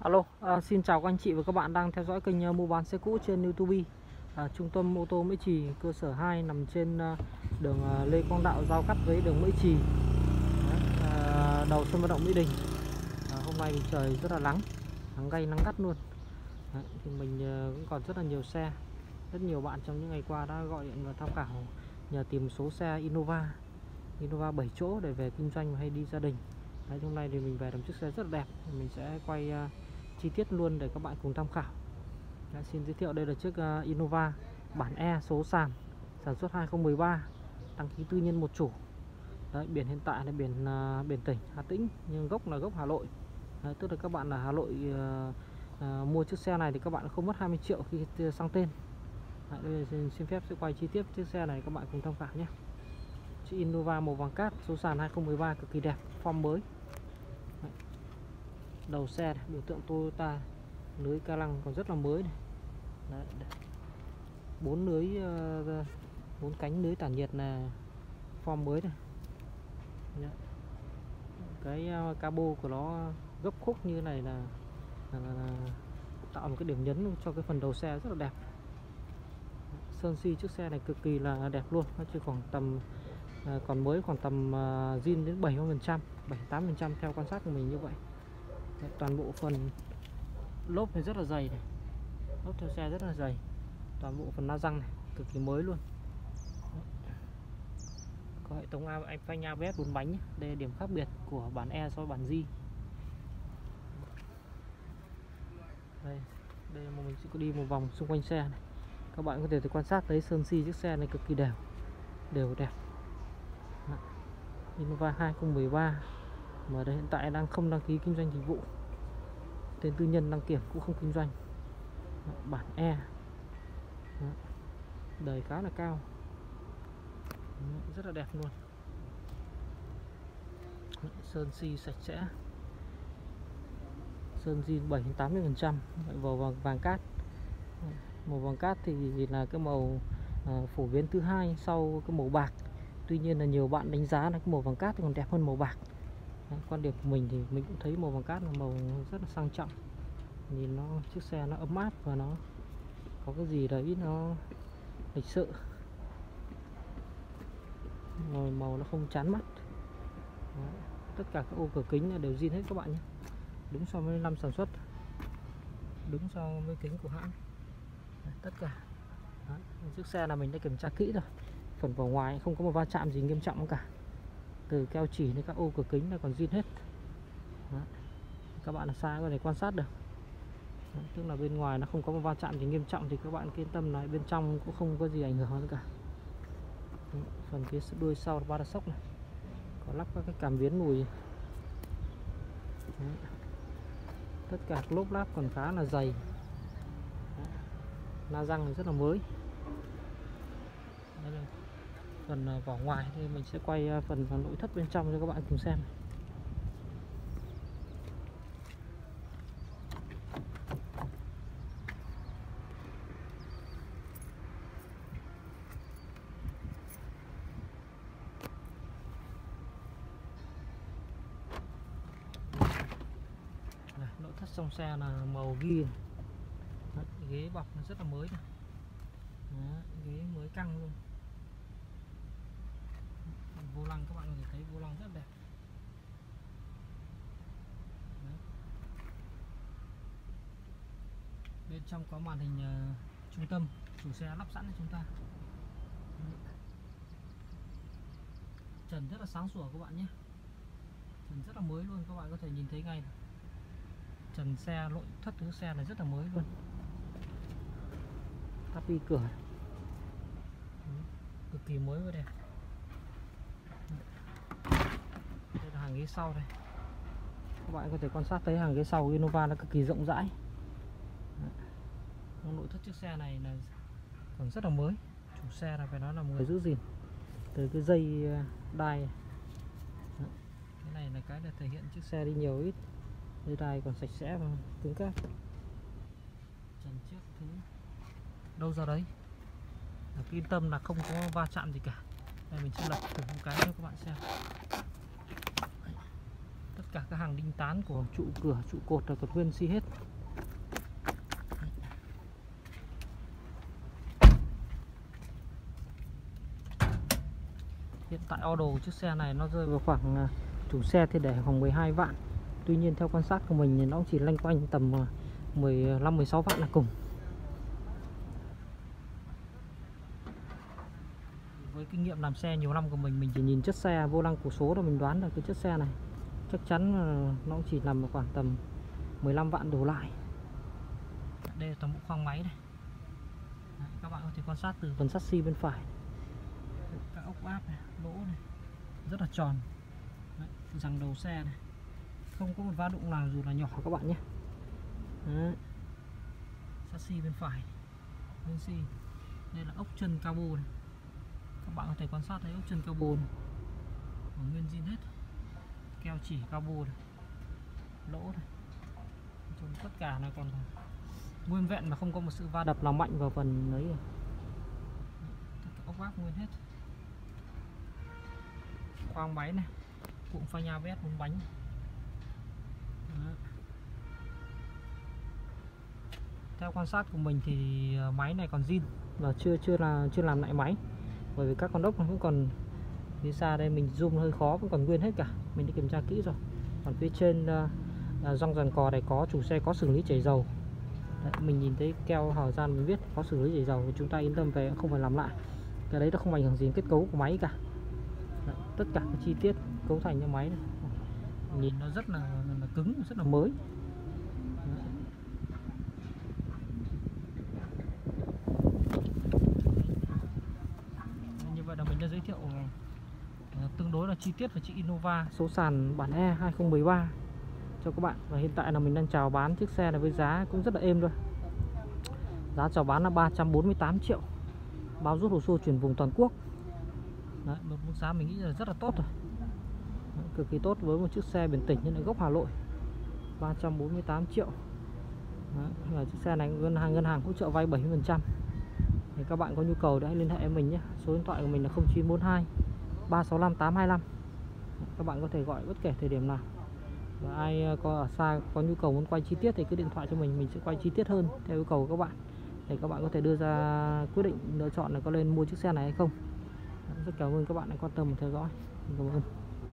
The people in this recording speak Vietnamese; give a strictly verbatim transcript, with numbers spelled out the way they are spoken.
Alo, à, xin chào các anh chị và các bạn đang theo dõi kênh uh, mua bán xe cũ trên YouTube. À, trung tâm ô tô Mỹ Trì cơ sở hai nằm trên uh, đường uh, Lê Quang Đạo giao cắt với đường Mỹ Trì. Đấy, à, đầu sân vận động Mỹ Đình. À, hôm nay trời rất là nắng, nắng gay nắng gắt luôn. Đấy, thì mình uh, cũng còn rất là nhiều xe. Rất nhiều bạn trong những ngày qua đã gọi điện và tham khảo nhờ tìm số xe Innova, Innova bảy chỗ để về kinh doanh hay đi gia đình. Đấy, hôm nay thì mình về được chiếc xe rất là đẹp, mình sẽ quay uh, chi tiết luôn để các bạn cùng tham khảo. Đấy, xin giới thiệu đây là chiếc uh, Innova bản E số sàn, sản xuất hai không một ba, đăng ký tư nhân một chủ. Đấy, biển hiện tại là biển uh, biển tỉnh Hà Tĩnh nhưng gốc là gốc Hà Nội. Đấy, tức là các bạn là Hà Nội uh, uh, mua chiếc xe này thì các bạn không mất hai mươi triệu khi sang tên. Đấy, đây xin, xin phép sẽ quay chi tiết chiếc xe này các bạn cùng tham khảo nhé. Chiếc Innova màu vàng cát số sàn hai không một ba cực kỳ đẹp, form mới. Đấy. Đầu xe này, biểu tượng Toyota, lưới ca lăng còn rất là mới này. Đấy. Bốn lưới bốn uh, cánh lưới tản nhiệt là form mới này. Đấy. Cái uh, cabo của nó gấp khúc như này là, là, là, là tạo một cái điểm nhấn cho cái phần đầu xe rất là đẹp. Sơn xi chiếc xe này cực kỳ là đẹp luôn, nó chỉ khoảng tầm uh, còn mới khoảng tầm uh, zin đến bảy mươi phần trăm, bảy mươi tám phần trăm theo quan sát của mình như vậy. Đấy, toàn bộ phần lốp này rất là dày này, lốp theo xe rất là dày, toàn bộ phần la răng này cực kỳ mới luôn. Đấy. Có hệ thống phanh a bê ét bốn bánh nhé. Đây là điểm khác biệt của bản E so với bản G. Đây, đây là mình sẽ có đi một vòng xung quanh xe này. Các bạn có thể quan sát thấy sơn xi chiếc xe này cực kỳ đều, đều đẹp. Đấy. Innova hai không một ba mà đây hiện tại đang không đăng ký kinh doanh dịch vụ, tên tư nhân đăng kiểm cũng không kinh doanh. Đấy, bản E. Đấy. Đời khá là cao. Đấy, rất là đẹp luôn. Đấy, sơn xi sạch sẽ, sơn zin bảy đến tám mươi phần trăm, màu vàng, vàng cát. Đấy, màu vàng cát thì là cái màu uh, phổ biến thứ hai sau cái màu bạc. Tuy nhiên là nhiều bạn đánh giá là cái màu vàng cát thì còn đẹp hơn màu bạc. Đấy, quan điểm của mình thì mình cũng thấy màu vàng cát là màu rất là sang trọng, nhìn nó chiếc xe nó ấm áp và nó có cái gì đấy nó lịch sự, rồi màu nó không chán mắt. Đấy, tất cả các ô cửa kính đều zin hết các bạn nhé, đúng so với năm sản xuất, đúng so với kính của hãng. Đấy, tất cả. Đấy, chiếc xe là mình đã kiểm tra kỹ rồi, phần vỏ ngoài không có một va chạm gì nghiêm trọng cả, từ keo chỉ đến các ô cửa kính là còn zin hết. Đấy, các bạn là xa có thể quan sát được. Đấy, tức là bên ngoài nó không có một va chạm gì nghiêm trọng thì các bạn yên tâm là bên trong cũng không có gì ảnh hưởng nữa cả. Đấy, phần phía đuôi sau là ba đa sốc này, có lắp các cái cảm biến lùi. Đấy, tất cả lốp láp còn khá là dày. Đấy, la răng thì rất là mới. Đây là phần vỏ ngoài thì mình sẽ quay phần nội thất bên trong cho các bạn cùng xem. Này, nội thất trong xe là màu ghi. Đấy, ghế bọc nó rất là mới này. Đấy, ghế mới căng luôn. Vô lăng các bạn có thể thấy vô lăng rất đẹp. Đấy. Bên trong có màn hình uh, trung tâm, chủ xe lắp sẵn cho chúng ta. Đấy. Trần rất là sáng sủa các bạn nhé, trần rất là mới luôn, các bạn có thể nhìn thấy ngay. Trần xe, nội thất của xe này rất là mới luôn. Tapi cửa Đấy, cực kỳ mới và đẹp. Đây là hàng ghế sau đây, các bạn có thể quan sát thấy hàng ghế sau Innova nó cực kỳ rộng rãi. Nội thất chiếc xe này là còn rất là mới, chủ xe là phải nói là một người giữ gìn từ cái dây đai. Đấy, cái này là cái là thể hiện chiếc xe đi nhiều ít, dây đai còn sạch sẽ và cứng cáp. Trần trước thứ đâu ra đấy, yên tâm là không có va chạm gì cả. Đây mình sẽ lật thử một cái cho các bạn xem. cả các hàng đinh tán của trụ cửa, trụ cột là còn nguyên si hết. Hiện tại order chiếc xe này nó rơi vào khoảng, chủ xe thì để khoảng mười hai vạn. Tuy nhiên theo quan sát của mình thì nó chỉ loanh quanh tầm mười lăm mười sáu vạn là cùng. Với kinh nghiệm làm xe nhiều năm của mình, mình chỉ nhìn chất xe, vô lăng cổ số là mình đoán được cái chất xe này chắc chắn là nó chỉ nằm ở khoảng tầm mười lăm vạn đổ lại. Đây là toàn bộ khoang máy này. Đấy, các bạn có thể quan sát từ phần sắt xi bên phải. Các ốc áp này, lỗ này rất là tròn. Đấy, rằng đầu xe này không có một va đụng nào dù là nhỏ các bạn nhé. Đấy. Sắt xi bên phải, bên xi. Đây là ốc chân cabo này. Các bạn có thể quan sát thấy ốc chân cabo này, nguyên zin hết, keo chỉ cabo này, lỗ này, chúng tất cả là còn nguyên vẹn mà không có một sự va đập nào mạnh vào phần ấy. Tất cả ốc áp nguyên hết. Khoang máy này, cụm phanh a bê ét bốn bánh. Đó. Theo quan sát của mình thì máy này còn zin và chưa chưa là chưa làm lại máy, bởi vì các con ốc nó cũng còn phía xa đây, mình zoom hơi khó, vẫn còn nguyên hết cả, mình đã kiểm tra kỹ rồi. Còn phía trên uh, răng giàn cò này có chủ xe có xử lý chảy dầu. Đấy, mình nhìn thấy keo hở ra mình biết có xử lý chảy dầu, chúng ta yên tâm về, không phải làm lại. Cái đấy nó không ảnh hưởng gì đến kết cấu của máy cả. Đấy, tất cả các chi tiết cấu thành cho máy này, nhìn nó rất là, là cứng, rất là mới. Đấy. Như vậy là mình đã giới thiệu tương đối là chi tiết về chiếc Innova số sàn bản E hai không một ba cho các bạn. Và hiện tại là mình đang chào bán chiếc xe này với giá cũng rất là êm thôi. Giá chào bán là ba trăm bốn mươi tám triệu, bao rút hồ sơ chuyển vùng toàn quốc. Đấy, một mức giá mình nghĩ là rất là tốt rồi. Đấy, cực kỳ tốt với một chiếc xe biển tỉnh như là gốc Hà Nội. Ba trăm bốn mươi tám triệu. Đấy, là chiếc xe này ngân hàng ngân hàng hỗ trợ vay bảy mươi phần trăm. Thì các bạn có nhu cầu thì hãy liên hệ với mình nhé. Số điện thoại của mình là không chín bốn hai ba sáu năm tám hai lăm. Các bạn có thể gọi bất kể thời điểm nào. Và ai có ở xa có nhu cầu muốn quay chi tiết thì cứ điện thoại cho mình, mình sẽ quay chi tiết hơn theo yêu cầu của các bạn, để các bạn có thể đưa ra quyết định lựa chọn là có nên mua chiếc xe này hay không. Rất cảm ơn các bạn đã quan tâm và theo dõi. Cảm ơn.